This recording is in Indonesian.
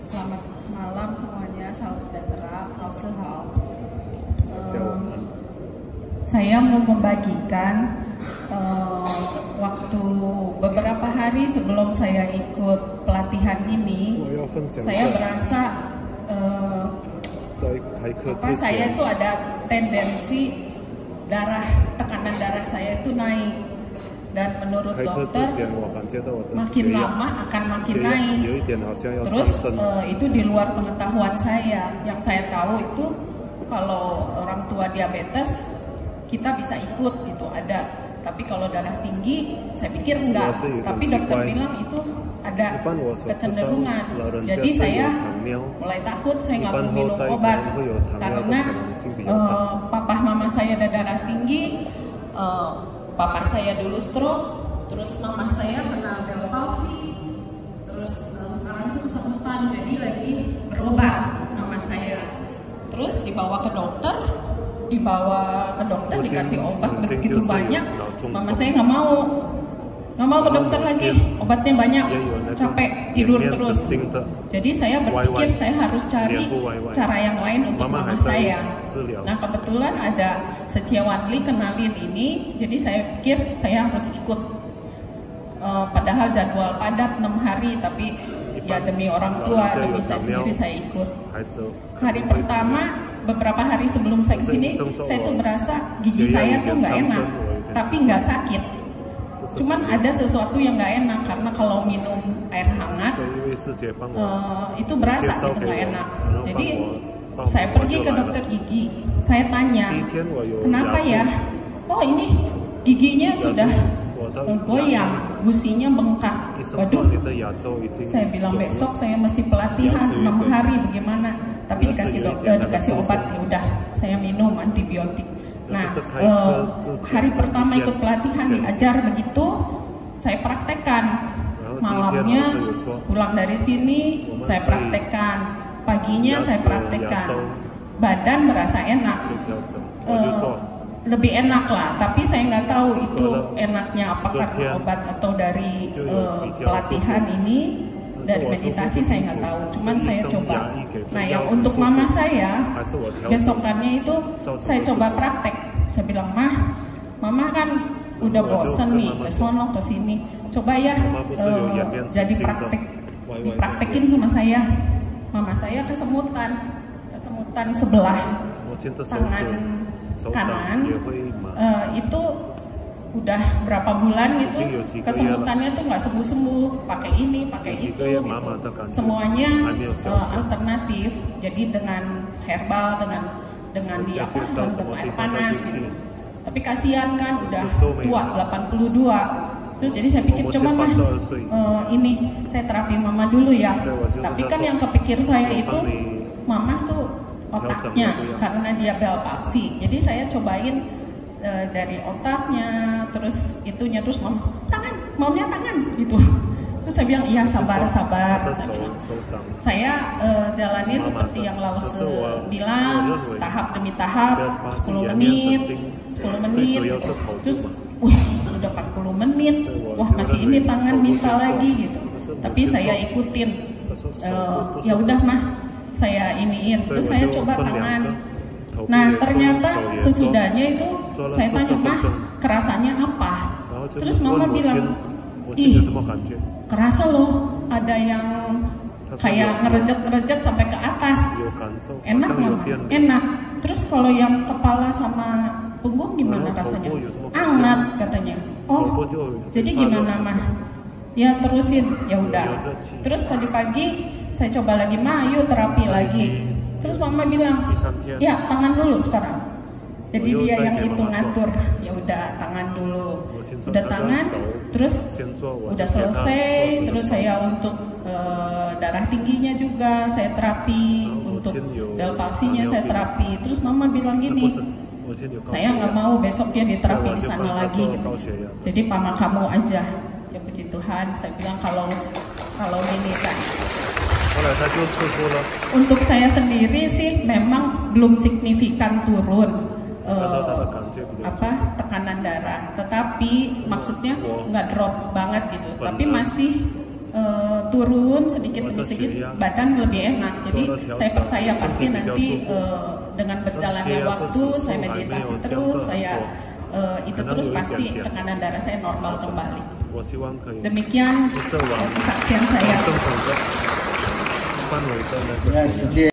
Selamat malam semuanya, salam sejahtera, hao. Saya mau membagikan waktu beberapa hari sebelum saya ikut pelatihan ini, saya berasa saya itu ada tendensi tekanan darah saya itu naik. Dan menurut dokter makin lama akan makin naik. Terus itu di luar pengetahuan saya. Yang saya tahu itu kalau orang tua diabetes kita bisa ikut gitu ada. Tapi kalau darah tinggi saya pikir enggak. Tapi dokter bilang itu ada kecenderungan. Jadi saya mulai takut, saya nggak mau minum obat karena papa mama saya ada darah tinggi. Papa saya dulu stroke, terus mama saya kena Bell palsy, terus sekarang itu kesakitan, jadi lagi berobat mama saya. Terus dibawa ke dokter, dikasih obat begitu banyak, mama saya nggak mau ke dokter lagi, obatnya banyak, capek, tidur terus. Jadi saya berpikir saya harus cari cara yang lain untuk mama saya. Nah kebetulan ada Seciawan Li kenalin ini, jadi saya pikir saya harus ikut. Padahal jadwal padat 6 hari, tapi ya demi orang tua, demi saya sendiri saya ikut. Hari pertama, beberapa hari sebelum saya kesini, saya tuh berasa gigi saya tuh nggak enak, tapi nggak sakit. Cuman ada sesuatu yang nggak enak karena kalau minum air hangat itu berasa gitu nggak enak. Jadi saya pergi ke dokter gigi, saya tanya kenapa ya? Oh ini giginya sudah goyang, gusinya bengkak. Waduh, saya bilang besok saya mesti pelatihan 6 hari bagaimana? Tapi dikasih obat, ya udah saya minum antibiotik. Nah, hari pertama ikut pelatihan diajar begitu, saya praktekkan. Malamnya pulang dari sini, saya praktekkan. Paginya saya praktekkan. Badan berasa enak, lebih enak lah. Tapi saya nggak tahu itu enaknya apa karena obat atau dari pelatihan ini. Dari meditasi saya nggak tahu, cuman saya coba. Nah yang untuk mama saya, besokannya itu saya coba praktek. Saya bilang, mama kan udah bosen nih, ke sono ke sini, coba ya jadi dipraktekin sama saya. Mama saya kesemutan sebelah tangan kanan, itu udah berapa bulan gitu, kesemutannya tuh nggak sembuh-sembuh, pakai ini, pakai itu, gitu. Semuanya alternatif, jadi dengan herbal, dengan air panas gitu. Tapi kasihan kan udah tua, 82. Terus jadi saya pikir coba ini saya terapi mama dulu ya. Tapi kan yang kepikir saya itu mama tuh otaknya karena dia Bell palsy. Jadi saya cobain dari otaknya, terus itunya, terus maunya tangan gitu. Terus saya bilang iya sabar. Saya jalanin seperti yang Laos bilang, tahap demi tahap, 10 menit. Terus udah 40 menit, wah masih ini tangan minta lagi gitu. Tapi saya ikutin, ya udah saya iniin. Terus saya coba tangan. Nah ternyata sesudahnya itu saya tanya kerasanya apa? Terus mama bilang, ih kerasa loh, ada yang kayak ngerejek sampai ke atas. Enak mama? Enak. Terus kalau yang kepala sama punggung gimana rasanya? Hangat katanya. Oh jadi gimana Ya terusin, ya udah. Terus tadi pagi saya coba lagi, yuk terapi lagi. Terus mama bilang, ya tangan dulu sekarang. Jadi dia yang itu ngatur, ya udah tangan dulu. Udah tangan, terus udah selesai. Terus saya untuk darah tingginya juga saya terapi, untuk Bell palsy-nya saya terapi. Terus mama bilang gini, saya nggak mau besoknya diterapi di sana lagi gitu. Jadi mama kamu aja. Ya puji Tuhan, saya bilang kalau ini kan. Untuk saya sendiri sih memang belum signifikan turun tekanan darah, tetapi maksudnya nggak drop banget gitu, tapi masih turun sedikit demi sedikit, badan lebih enak. Jadi saya percaya pasti nanti dengan berjalannya waktu, saya meditasi terus, saya itu terus pasti tekanan darah saya normal kembali. Demikian kesaksian saya.